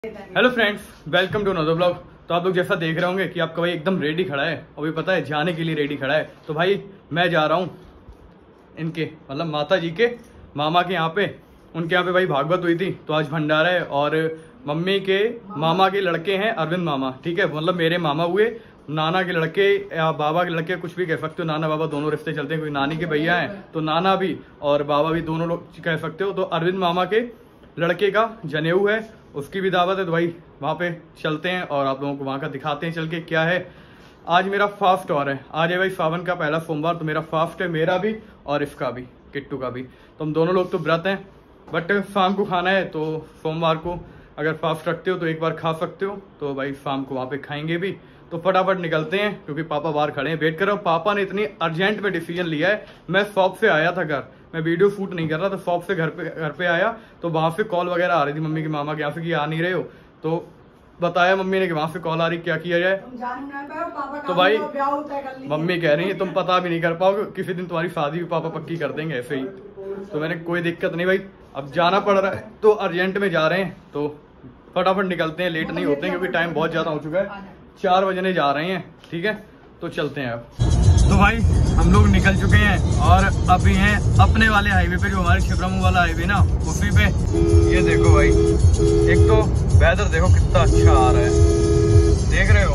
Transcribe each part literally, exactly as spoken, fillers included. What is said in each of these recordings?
Hello friends, welcome to another blog. तो आप लोग जैसा देख रहे होंगे कि आपका भाई एकदम रेडी खड़ा है, अभी पता है जाने के लिए रेडी खड़ा है। तो भाई मैं जा रहा हूँ इनके मतलब माता जी के मामा के यहाँ पे, उनके यहाँ पे भाई भागवत हुई थी तो आज भंडारा है। और मम्मी के मामा के लड़के हैं अरविंद मामा, ठीक है, मतलब मेरे मामा हुए, नाना के लड़के या बाबा के लड़के कुछ भी कह सकते हो, नाना बाबा दोनों रिश्ते चलते हैं, कोई नानी के भैया हैं तो नाना भी और बाबा भी दोनों लोग कह सकते हो। तो अरविंद मामा के लड़के का जनेऊ है, उसकी भी दावत है, तो भाई वहाँ पे चलते हैं और आप लोगों को वहाँ का दिखाते हैं चल के क्या है। आज मेरा फास्ट और है, आज है भाई सावन का पहला सोमवार, तो मेरा फास्ट है, मेरा भी और इसका भी, किट्टू का भी। तो हम दोनों लोग तो व्रत हैं, बट शाम को खाना है, तो सोमवार को अगर फास्ट रखते हो तो एक बार खा सकते हो, तो भाई शाम को वहाँ पे खाएंगे भी। तो फटाफट निकलते हैं क्योंकि पापा बाहर खड़े हैं, वेट कर रहा हूँ। पापा ने इतनी अर्जेंट में डिसीजन लिया है, मैं शॉप से आया था घर, मैं वीडियो शूट नहीं कर रहा था, शॉप से घर पे घर पे आया तो वहाँ से कॉल वगैरह आ रही थी मम्मी के मामा के यहाँ से कि आ नहीं रहे हो, तो बताया मम्मी ने कि वहाँ से कॉल आ रही, क्या किया जाए। तो भाई मम्मी कह रही है तुम पता भी नहीं कर पाओगे, किसी दिन तुम्हारी शादी भी पापा पक्की कर देंगे ऐसे ही। तो मैंने कोई दिक्कत नहीं भाई, अब जाना पड़ रहा है तो अर्जेंट में जा रहे हैं, तो फटाफट निकलते हैं, लेट नहीं होते हैं क्योंकि टाइम बहुत ज़्यादा हो चुका है, चार बजने जा रहे हैं, ठीक है। तो चलते हैं अब। तो भाई हम लोग निकल चुके हैं और अभी हैं अपने वाले हाईवे पे, जो हमारे छिबरामऊ वाला हाईवे ना, उसी पे। ये देखो भाई, एक तो वेदर देखो कितना अच्छा आ रहा है, देख रहे हो,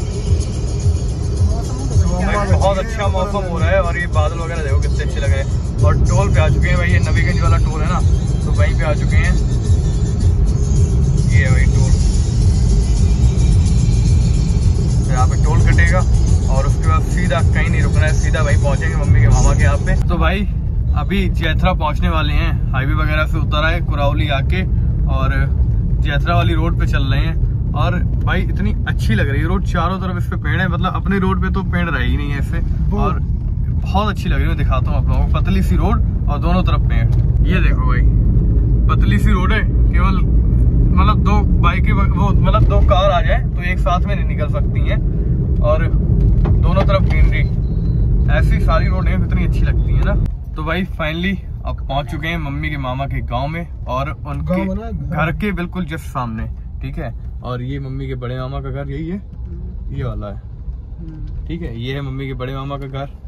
तो बहुत अच्छा मौसम हो रहा है और ये बादल वगैरह देखो कितने अच्छे लग रहे हैं। और टोल पे आ चुके हैं भाई, ये नवीगंज वाला टोल है ना, तो वहीं पे आ चुके हैं, ये है भाई टोल, यहाँ पे टोल कटेगा और उसके बाद सीधा कहीं नहीं रुकना है, सीधा भाई पहुंचेंगे मम्मी के मामा के यहाँ पे। तो भाई अभी जैथरा पहुंचने वाले हैं, हाईवे वगैरह से उतर आए कुरावली आके और जैथरा वाली रोड पे चल रहे हैं। और भाई इतनी अच्छी लग रही है रोड, चारों तरफ इस पे पेड़ है, मतलब अपनी रोड पे तो पेड़ रहे ही नहीं है ऐसे, और बहुत अच्छी लग रही है। मैं दिखाता हूँ आप लोगों को, पतली सी रोड और दोनों तरफ पेड़। ये देखो भाई पतली सी रोड है, केवल मतलब दो बाइकें वो मतलब दो कार आ जाए तो एक साथ में नहीं निकल सकती हैं, और दोनों तरफ ग्रीनरी, ऐसी सारी रोड है, कितनी अच्छी लगती है ना। तो भाई फाइनली अब पहुंच चुके हैं मम्मी के मामा के गांव में और उनके घर के बिल्कुल जस्ट सामने, ठीक है। और ये मम्मी के बड़े मामा का घर यही है, ये वाला है, ठीक है, ये है मम्मी के बड़े मामा का घर।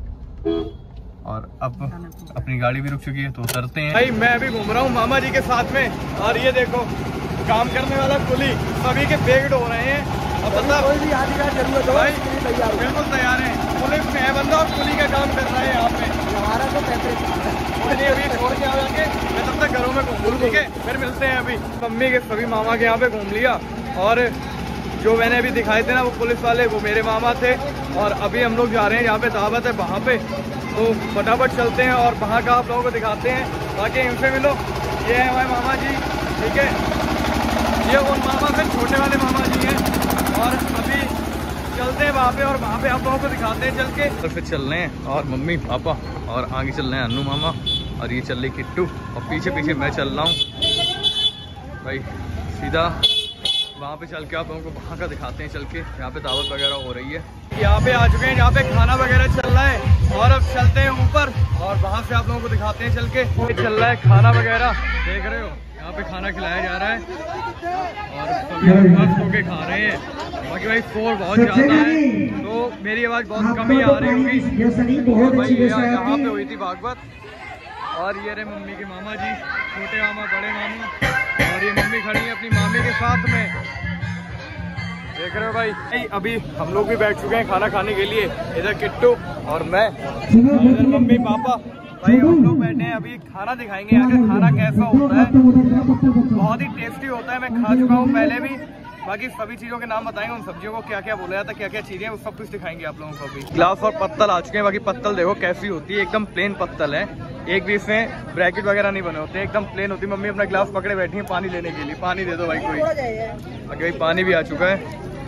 और अब अपनी गाड़ी भी रुक चुकी है तो उतरते हैं। भाई मैं अभी घूम रहा हूँ मामा जी के साथ में, और ये देखो काम करने वाला कुली, सभी के बैग हो रहे हैं। अब बता कोई भी आदि का जरूरत हो भाई बिल्कुल तैयार है, पुलिस में है बंदा और कुली का काम कर रहा है यहाँ पे, हमारा तो पैसे अभी छोड़ के आगे, मैं तब तक घरों में घूम, ठीक है, फिर मिलते हैं। अभी मम्मी के सभी मामा के यहाँ पे घूम लिया, और जो मैंने अभी दिखाए थे ना वो पुलिस वाले, वो मेरे मामा थे। और अभी हम लोग जा रहे हैं जहाँ पे दावत है वहाँ पे, तो फटाफट चलते हैं और वहाँ का आप लोगों को दिखाते हैं, बाकी इनसे मिलो। ये है हमारे मामा जी, ठीक है, ये उन मामा से छोटे वाले मामा जी हैं, और अभी चलते हैं वहाँ पे और वहाँ पे आप लोगों को दिखाते हैं चल के। तो फिर चल रहे हैं और मम्मी पापा, और आगे चल रहे हैं अन्नू मामा, और ये चल रही किट्टू, और पीछे पीछे मैं चल रहा हूँ भाई, सीधा वहाँ पे चल के आप लोगों को वहाँ का दिखाते हैं चल के, यहाँ पे दावत वगैरह हो रही है। यहाँ पे आ चुके हैं जहाँ पे खाना वगैरह चल रहा है, और अब चलते हैं ऊपर और वहाँ से आप लोगों को दिखाते हैं चल के। चल रहा है खाना वगैरह, देख रहे हो, यहाँ पे खाना खिलाया जा रहा है और सभी मस्त होके खा रहे हैं। बाकी भाई शोर बहुत ज्यादा है तो मेरी आवाज बहुत कम ही आ रही होगी। और भाई यहाँ पे हुई थी भागवत, और ये रहे मम्मी के मामा जी, छोटे मामा बड़े मामा, और ये मम्मी खड़ी है अपनी मामी के साथ में, देख रहे हो भाई। अभी हम लोग भी बैठ चुके हैं खाना खाने के लिए, इधर किट्टू और मैं, इधर मम्मी पापा, भाई हम लोग बैठे हैं, अभी खाना दिखाएंगे यहाँ का खाना कैसा होता है, बहुत ही टेस्टी होता है, मैं खा चुका हूँ पहले भी। बाकी सभी चीजों के नाम बताएंगे, उन सब्जियों को क्या क्या बोला जाता है, क्या क्या चीजें, वो सब कुछ दिखाएंगे आप लोगों को। अभी गिलास और पत्तल आ चुके हैं, बाकी पत्तल देखो कैसी होती है, एकदम प्लेन पत्तल है, एक भी इसमें ब्रैकेट वगैरह नहीं बने होते, एकदम प्लेन होती है। मम्मी अपना गिलास पकड़े बैठी है पानी लेने के लिए, पानी दे दो भाई कोई। बाकी भाई पानी भी आ चुका है,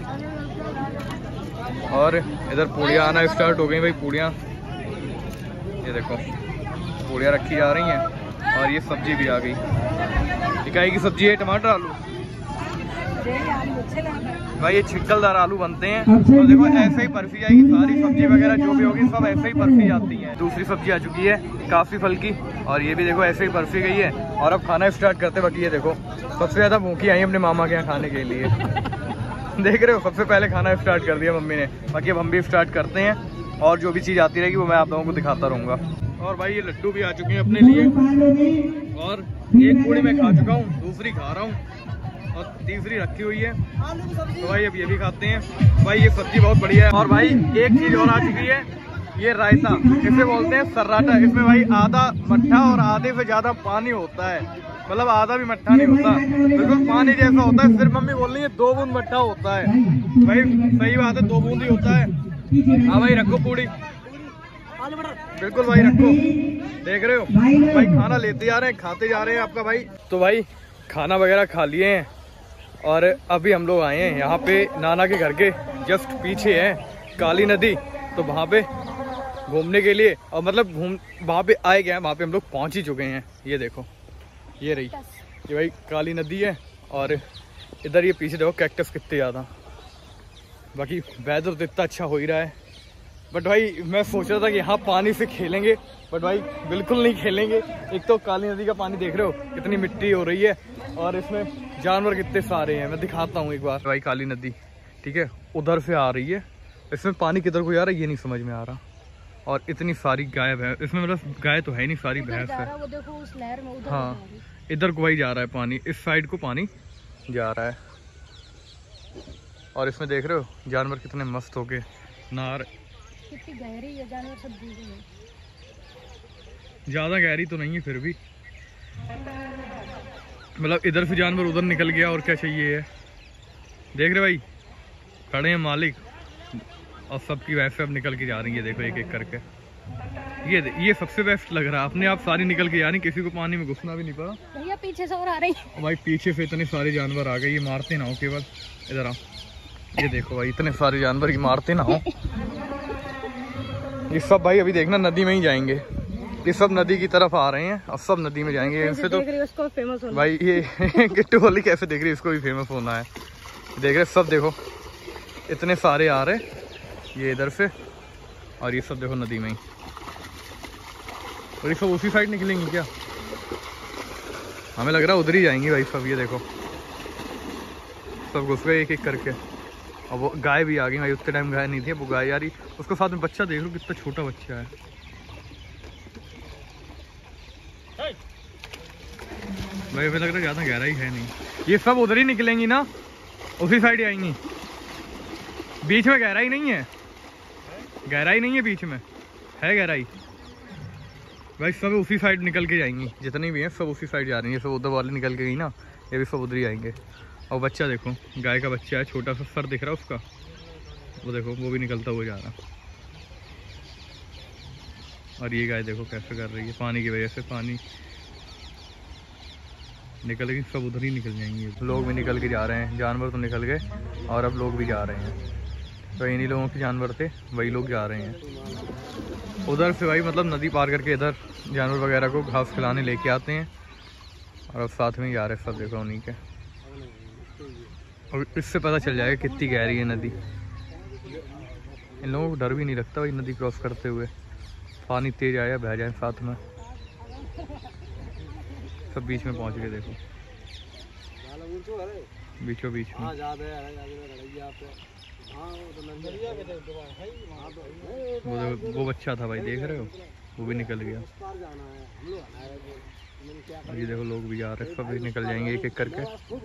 और इधर पूड़ियाँ आना स्टार्ट हो गई भाई, पूड़ियाँ ये देखो पूड़ियाँ रखी जा रही हैं, और ये सब्जी भी आ गई, इकाई की सब्जी है, टमाटर आलू, भाई ये छिक्कलदार आलू बनते हैं। तो देखो ऐसे ही बर्फी आएगी, सारी सब्जी वगैरह जो भी होगी सब ऐसे ही बर्फी आती है। दूसरी सब्जी आ चुकी है काफी फल की, और ये भी देखो ऐसे ही बर्फी गई है। और अब खाना स्टार्ट करते बाकी ये देखो सबसे ज़्यादा भूखी आई अपने मामा के यहाँ खाने के लिए। देख रहे हो सबसे पहले खाना स्टार्ट कर दिया मम्मी ने, बाकी अब हम भी स्टार्ट करते हैं और जो भी चीज़ आती रहेगी वो मैं आप लोगों को दिखाता रहूँगा। और भाई ये लड्डू भी आ चुके हैं अपने लिए और एक पूड़ी मैं खा चुका हूँ, दूसरी खा रहा हूँ और तीसरी रखी हुई है। तो भाई अब ये भी खाते हैं। भाई ये सब्जी बहुत बढ़िया है। और भाई एक चीज़ और आ चुकी है, ये रायता, इसे बोलते हैं सर्राटा। इसमें भाई आधा मट्ठा और आधे से ज़्यादा पानी होता है, मतलब आधा भी मट्ठा नहीं होता, बिल्कुल पानी जैसा होता है। सिर्फ मम्मी बोल रही है दो बूंद मट्ठा होता है। भाई सही बात है, दो बूंद ही होता है। हाँ भाई रखो पूड़ी, बिल्कुल भाई रखो। देख रहे हो भाई खाना लेते जा रहे हैं, खाते जा रहे हैं आपका भाई। तो भाई खाना वगैरह खा लिए हैं और अभी हम लोग आए हैं यहाँ पे नाना के घर के जस्ट पीछे है काली नदी, तो वहाँ पे घूमने के लिए। और मतलब घूम वहाँ पे आए गए हैं, वहाँ पे हम लोग पहुँच ही चुके हैं। ये देखो ये रही ये भाई काली नदी है और इधर ये पीछे देखो कैक्टस कितने ज़्यादा। बाकी वेदर तो इतना अच्छा हो ही रहा है, बट भाई मैं सोच रहा था कि यहाँ पानी से खेलेंगे, बट भाई बिल्कुल नहीं खेलेंगे। एक तो काली नदी का पानी देख रहे हो कितनी मिट्टी हो रही है और इसमें जानवर कितने सारे हैं। मैं दिखाता हूँ एक बार। भाई काली नदी ठीक है उधर से आ रही है, इसमें पानी किधर को जा रहा है ये नहीं समझ में आ रहा। और इतनी सारी गाय है इसमें, मतलब गाय तो है नहीं, सारी भैंस है। वो देखो उस लहर में उधर हाँ इधर को भाई जा रहा है पानी, इस साइड को पानी जा रहा है। और इसमें देख रहे हो जानवर कितने मस्त हो गए नहा रहे। कितनी गहरी है, जानवर सब डूबे हैं। ज्यादा गहरी तो नहीं है फिर भी, मतलब इधर से जानवर उधर निकल गया और क्या चाहिए है। देख रहे भाई खड़े हैं मालिक और सबकी वैसे अब निकल के जा रही है। देखो एक एक करके ये ये सबसे बेस्ट लग रहा है, अपने आप सारी निकल के जा रही, किसी को पानी में घुसना भी नहीं पड़ा। भैया पीछे से और आ रही है भाई, पीछे से इतने सारे जानवर आ गए। ये मारते ना हो केवल, इधर आओ ये देखो भाई इतने सारे जानवर, ये मारते ना हो। ये सब भाई अभी देखना नदी में ही जाएंगे, ये सब नदी की तरफ आ रहे हैं और सब नदी में जाएंगे। इनसे तो इसको फेमस होना भाई ये गिट्टू वाली कैसे देख रही है, इसको भी फेमस होना है। देख रहे सब देखो इतने सारे आ रहे ये इधर से, और ये सब देखो नदी में ही। और ये सब उसी साइड निकलेंगी क्या, हमें लग रहा है उधर ही जाएंगी भाई सब। ये देखो सब घुस गए एक एक करके। और वो गाय भी आ गई भाई, उतने टाइम गाय नहीं थी, वो गाय आ रही, उसके साथ में बच्चा देख लो कितना छोटा बच्चा है। भाई हमें लग रहा है ज़्यादा गहराई है नहीं, ये सब उधर ही निकलेंगी ना, उसी साइड आएंगी। बीच में गहराई नहीं है, गहराई नहीं है बीच में, है गहराई भाई। सब उसी साइड निकल के जाएंगी, जितनी भी हैं सब उसी साइड जा रही हैं। सब उधर वाले निकल के गई ना, ये भी सब उधर ही आएंगे। और बच्चा देखो गाय का बच्चा है, छोटा सा सर दिख रहा है उसका, वो देखो वो भी निकलता हुआ जा रहा। और ये गाय देखो कैसे कर रही है, पानी की वजह से पानी निकलेगी, सब उधर ही निकल जाएंगे। लोग भी निकल के जा रहे हैं, जानवर तो निकल गए और अब लोग भी जा रहे हैं। तो इन्हीं लोगों के जानवर थे, वही लोग जा रहे हैं उधर से भाई, मतलब नदी पार करके इधर जानवर वगैरह को घास खिलाने लेके आते हैं। और अब साथ में ही जा रहे हैं सब, देखो उन्हीं के। और इससे पता चल जाएगा कितनी गहरी है नदी। इन लोगों को डर भी नहीं लगता भाई नदी क्रॉस करते हुए, पानी तेज आया बह जाए साथ में। सब बीच में पहुंच गए देखो, बीचों बीच में। वो वो बच्चा था भाई, देख रहे हो वो भी निकल गया। ये देखो लोग भी जा रहे हैं, सब भी निकल जाएंगे एक एक करके।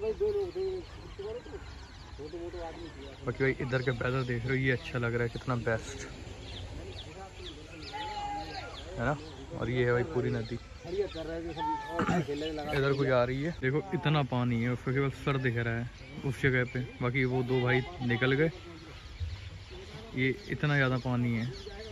बाकी भाई इधर के वेदर देख रहे हो, ये अच्छा लग रहा है, कितना बेस्ट है ना। और ये है भाई पूरी नदी इधर को जा रही है। देखो इतना पानी है, उसका केवल सर दिख रहा है उस जगह पे। बाकी वो दो भाई निकल गए, ये इतना ज़्यादा पानी है,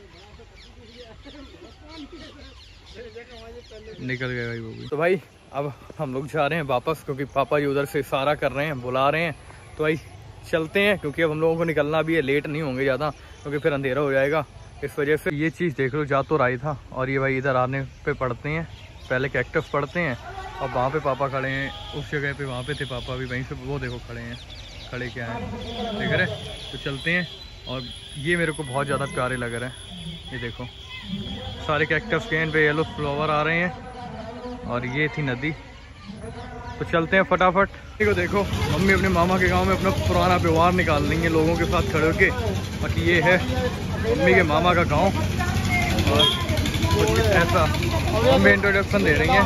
निकल गए भाई वो भी। तो भाई अब हम लोग जा रहे हैं वापस, क्योंकि पापा जी उधर से इशारा कर रहे हैं, बुला रहे हैं। तो भाई चलते हैं, क्योंकि अब हम लोगों को निकलना भी है, लेट नहीं होंगे ज़्यादा, क्योंकि फिर अंधेरा हो जाएगा। इस वजह से ये चीज़ देख लो, जा तो रहा था। और ये भाई इधर आने पे पड़ते हैं, पहले कैक्टस पड़ते हैं और वहाँ पे पापा खड़े हैं उस जगह पे, वहाँ पे थे पापा भी, वहीं से वो देखो खड़े हैं, खड़े क्या हैं देख रहे। तो चलते हैं। और ये मेरे को बहुत ज़्यादा प्यारे लग रहे हैं, ये देखो सारे कैक्टस के इन पे येलो फ्लावर आ रहे हैं। और ये थी नदी, तो चलते हैं फटाफट। देखो देखो मम्मी अपने मामा के गांव में अपना पुराना व्यवहार निकाल लेंगे लोगों के साथ खड़े होके। बाकी ये है मम्मी के मामा का गांव और कुछ ऐसा मम्मी इंट्रोडक्शन दे रही हैं,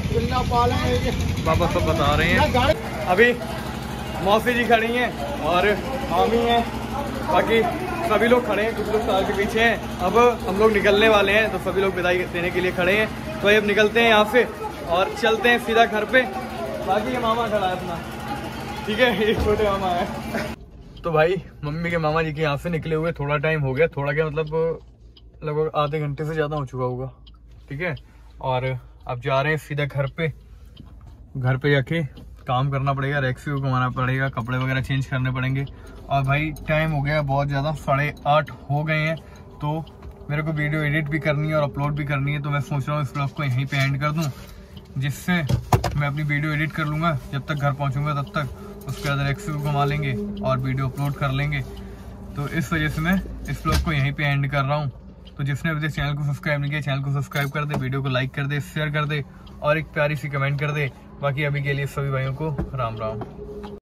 पापा सब बता रहे हैं। अभी मौसी जी खड़ी हैं और मामी हैं, बाकी सभी लोग खड़े हैं, कुछ लोग साल के पीछे हैं। अब हम लोग निकलने वाले हैं तो सभी लोग विदाई देने के लिए खड़े हैं। तो अब निकलते हैं यहाँ से और चलते हैं सीधा घर पे। बाकी ये मामा खड़ा है अपना, ठीक है, ये छोटे मामा है। तो भाई मम्मी के मामा जी के यहाँ से निकले हुए थोड़ा टाइम हो गया, थोड़ा क्या मतलब लगभग आधे घंटे से ज़्यादा हो चुका होगा, ठीक है। और अब जा रहे हैं सीधा घर पे। घर पे जाके काम करना पड़ेगा, रैक्सी को घुमाना पड़ेगा, कपड़े वगैरह चेंज करने पड़ेंगे। और भाई टाइम हो गया बहुत ज़्यादा, साढ़े आठ हो गए हैं। तो मेरे को वीडियो एडिट भी करनी है और अपलोड भी करनी है। तो मैं सोच रहा हूँ इस ब्लॉग को यहीं पे एंड कर दूँ, जिससे मैं अपनी वीडियो एडिट कर लूँगा जब तक घर पहुँचूँगा तब तक। उसके बाद रैक्सी को घुमा लेंगे और वीडियो अपलोड कर लेंगे। तो इस वजह से मैं इस ब्लॉग को यहीं पर एंड कर रहा हूँ। तो जिसने अभी तक चैनल को सब्सक्राइब नहीं किया, चैनल को सब्सक्राइब कर दे, वीडियो को लाइक कर दे, शेयर कर दे और एक प्यारी सी कमेंट कर दे। बाकी अभी के लिए सभी भाइयों को राम राम।